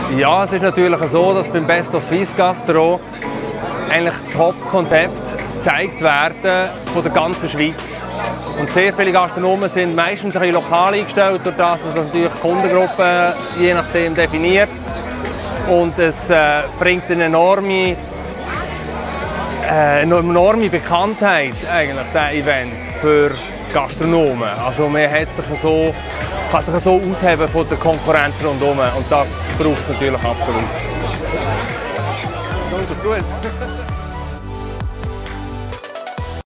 Ja, es ist natürlich so, dass beim Best of Swiss Gastro eigentlich Top-Konzepte gezeigt werden von der ganzen Schweiz. Und sehr viele Gastronomen sind meistens ein bisschen lokal eingestellt, durch das es natürlich die Kundengruppe je nachdem definiert. Und es bringt eine enorme Bekanntheit, eigentlich, dieses Event für Gastronomen. Also man kann sich so ausheben von der Konkurrenz rundherum und das braucht es natürlich absolut. Ist das gut?